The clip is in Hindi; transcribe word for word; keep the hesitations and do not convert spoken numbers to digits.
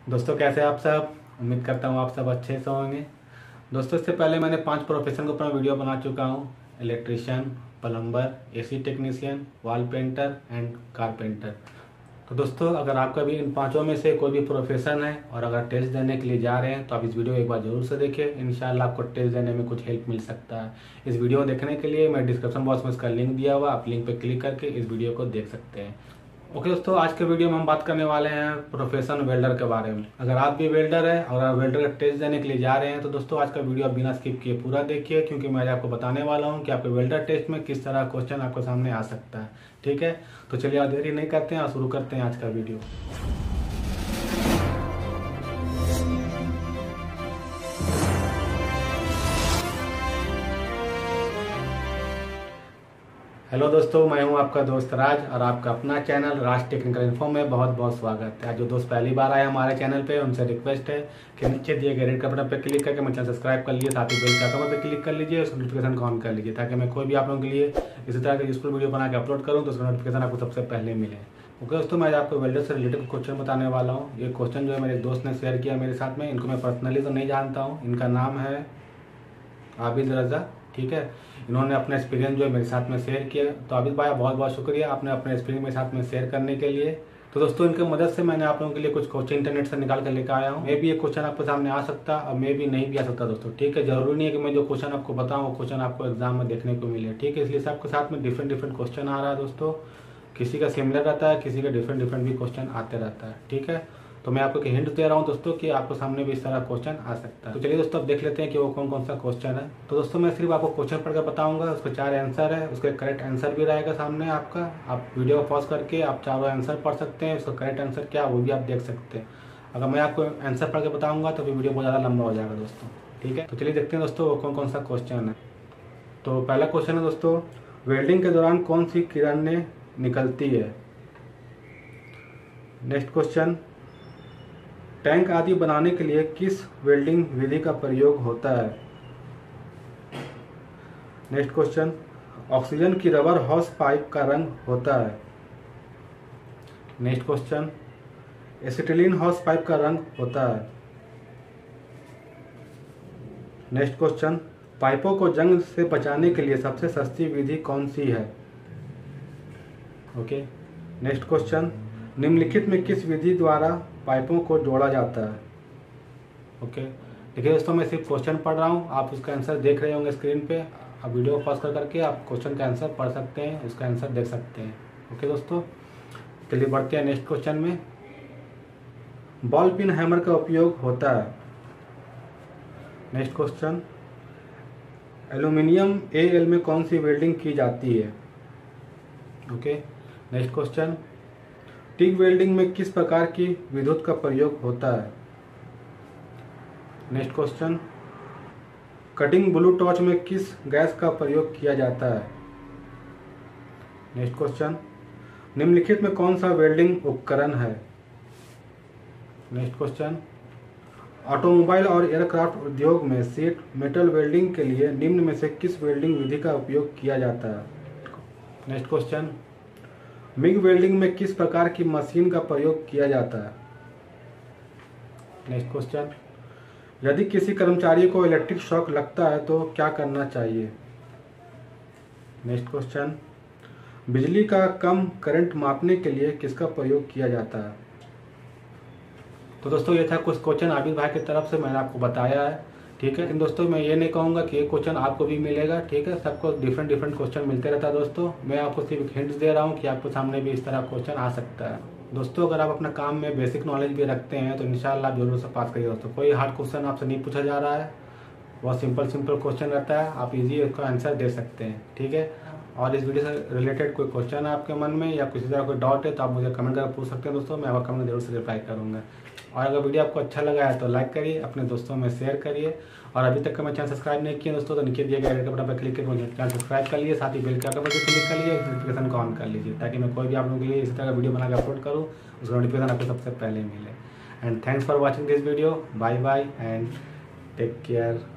दोस्तों कैसे हैं आप सब। उम्मीद करता हूँ आप सब अच्छे से होंगे। दोस्तों इससे पहले मैंने पांच प्रोफेशन के ऊपर वीडियो बना चुका हूँ। Electrician, plumber, AC technician, wall painter and carpenter. तो दोस्तों अगर आपका भी इन पांचों में से कोई भी प्रोफेशन है और अगर टेस्ट देने के लिए जा रहे हैं तो आप इस वीडियो एक बार जरूर से देखिए। इंशाल्लाह आपको टेस्ट देने में कुछ हेल्प मिल सकता है। इस वीडियो को देखने के लिए मैं डिस्क्रिप्शन बॉक्स में इसका लिंक दिया हुआ, आप लिंक पर क्लिक करके इस वीडियो को देख सकते हैं। ओके दोस्तों, आज के वीडियो में हम बात करने वाले हैं प्रोफेशन वेल्डर के बारे में। अगर आप भी वेल्डर है और आप वेल्डर का टेस्ट देने के लिए जा रहे हैं तो दोस्तों आज का वीडियो आप बिना स्किप किए पूरा देखिए, क्योंकि मैं आपको बताने वाला हूं कि आपके वेल्डर टेस्ट में किस तरह क्वेश्चन आपके सामने आ सकता है। ठीक है, तो चलिए आप देरी नहीं करते हैं और शुरू करते हैं आज का वीडियो। हेलो दोस्तों, मैं हूं आपका दोस्त राज और आपका अपना चैनल राज टेक्निकल इन्फो में बहुत बहुत स्वागत है। जो दोस्त पहली बार आए हमारे चैनल पे उनसे रिक्वेस्ट है कि नीचे दिए गए रेड का बटन पर क्लिक करके मेरे चैनल सब्सक्राइब कर लीजिए, साथ ही बेल के आइकन पर क्लिक कर लीजिए, उसको नोटिफिकेशन को ऑन कर लीजिए ताकि मैं कोई भी आप लोगों के लिए इसी तरह का यूजफुल वीडियो बना के अपलोड करूँ तो उसका नोटिफिकेशन आपको सबसे पहले मिले। ओके दोस्तों, मैं आपको वेल्डर से रिलेटेड क्वेश्चन बताने वाला हूँ। ये क्वेश्चन जो है मेरे दोस्त ने शेयर किया मेरे साथ में। इनको मैं पर्सनली तो नहीं जानता हूँ। इनका नाम है आबिद रजा। ठीक है, इन्होंने अपना एक्सपीरियंस जो है मेरे साथ में शेयर किया। तो आबिद भाई बहुत बहुत शुक्रिया आपने अपने एक्सपीरियंस मेरे साथ में शेयर करने के लिए। तो दोस्तों इनकी मदद से मैंने आप लोगों के लिए कुछ क्वेश्चन इंटरनेट से निकाल कर लेकर आया हूँ। मे भी ये क्वेश्चन आपके सामने आ सकता और मे भी नहीं भी आ सकता दोस्तों। ठीक है, जरूरी नहीं है कि मैं जो क्वेश्चन आपको बताऊँ वो क्वेश्चन आपको एग्जाम में देखने को मिले। ठीक है, इसलिए सबके साथ में डिफरेंट डिफरेंट क्वेश्चन आ रहा है दोस्तों। किसी का सिमिलर रहता है, किसी का डिफरेंट डिफरेंट भी क्वेश्चन आते रहता है। ठीक है, तो मैं आपको हिंट दे रहा हूं दोस्तों कि आपको सामने भी इस तरह क्वेश्चन आ सकता है। तो चलिए दोस्तों अब देख लेते हैं कि वो कौन कौन सा क्वेश्चन है। तो दोस्तों मैं सिर्फ आपको क्वेश्चन पढ़कर बताऊंगा, उसके चार आंसर है, उसका करेक्ट आंसर भी रहेगा सामने आपका। आप वीडियो को पॉज करके आप चारों आंसर पढ़ सकते हैं, उसका करेक्ट आंसर क्या वो भी आप देख सकते हैं। अगर मैं आपको आंसर पढ़ के बताऊंगा तो फिर वीडियो बहुत ज़्यादा लंबा हो जाएगा दोस्तों। ठीक है, तो चलिए देखते हैं दोस्तों वो कौन कौन सा क्वेश्चन है। तो पहला क्वेश्चन है दोस्तों, वेल्डिंग के दौरान कौन सी किरणें निकलती है। नेक्स्ट क्वेश्चन, टैंक आदि बनाने के लिए किस वेल्डिंग विधि का प्रयोग होता है। नेक्स्ट क्वेश्चन, ऑक्सीजन की रबर हॉस पाइप का रंग होता है। Next question, acetylene hose pipe का रंग होता है। नेक्स्ट क्वेश्चन, पाइपों को जंग से बचाने के लिए सबसे सस्ती विधि कौन सी है। ओके, नेक्स्ट क्वेश्चन, निम्नलिखित में किस विधि द्वारा पाइपों को जोड़ा जाता है। ओके, देखिए दोस्तों मैं सिर्फ क्वेश्चन पढ़ रहा हूँ, आप उसका आंसर देख रहे होंगे स्क्रीन पे। आप वीडियो पॉज कर करके आप क्वेश्चन का आंसर पढ़ सकते हैं, उसका आंसर देख सकते हैं। ओके दोस्तों, चलिए बढ़ते हैं नेक्स्ट क्वेश्चन में। बॉल पिन हैमर का उपयोग होता है। Next question, aluminium A L में कौन सी वेल्डिंग की जाती है। Okay, next question, TIG welding में किस प्रकार की विद्युत का प्रयोग होता है। Next question, cutting blue torch में किस गैस का प्रयोग किया जाता है। नेक्स्ट क्वेश्चन, निम्नलिखित में कौन सा वेल्डिंग उपकरण है। नेक्स्ट क्वेश्चन, ऑटोमोबाइल और एयरक्राफ्ट उद्योग में शीट मेटल वेल्डिंग के लिए निम्न में से किस वेल्डिंग विधि का उपयोग किया जाता है। नेक्स्ट क्वेश्चन, मिग वेल्डिंग में किस प्रकार की मशीन का प्रयोग किया जाता है। नेक्स्ट क्वेश्चन, यदि किसी कर्मचारी को इलेक्ट्रिक शॉक लगता है तो क्या करना चाहिए। नेक्स्ट क्वेश्चन, बिजली का कम करंट मापने के लिए किसका प्रयोग किया जाता है। तो दोस्तों ये था कुछ क्वेश्चन आबिद भाई की तरफ से मैंने आपको बताया है। ठीक है, लेकिन दोस्तों मैं ये नहीं कहूँगा कि ये क्वेश्चन आपको भी मिलेगा। ठीक है, सबको डिफरेंट डिफरेंट क्वेश्चन मिलते रहता है दोस्तों। मैं आपको सिर्फ हिंट्स दे रहा हूँ कि आपके सामने भी इस तरह क्वेश्चन आ सकता है। दोस्तों अगर आप अपना काम में बेसिक नॉलेज भी रखते हैं तो इंशाल्लाह आप जरूर से पास करिए दोस्तों। कोई हार्ड क्वेश्चन आपसे नहीं पूछा जा रहा है, बहुत सिंपल सिंपल क्वेश्चन रहता है, आप इजी उसका आंसर दे सकते हैं। ठीक है, और इस वीडियो से रिलेटेड कोई क्वेश्चन है आपके मन में या किसी तरह कोई डाउट है तो आप मुझे कमेंट करके पूछ सकते हैं दोस्तों, मैं आपका कमेंट जरूर से रिप्लाई करूँगा। और अगर वीडियो आपको अच्छा लगा है तो लाइक करिए, अपने दोस्तों में शेयर करिए। और अभी तक का मैं चैनल सब्सक्राइब नहीं किया दोस्तों तो नीचे दिए गए रेड बटन पर क्लिक करके चैनल सब्सक्राइब कर लीजिए, साथ ही बेल के आइकन पर क्लिक कर लीजिए, नोटिफिकेशन को ऑन कर लीजिए ताकि मैं कोई भी आप लोगों के लिए इसी तरह का वीडियो बना के अपलोड करूँ उसका नोटिफिकेशन आपको सबसे पहले मिले। And thanks for watching this video. Bye bye and take care.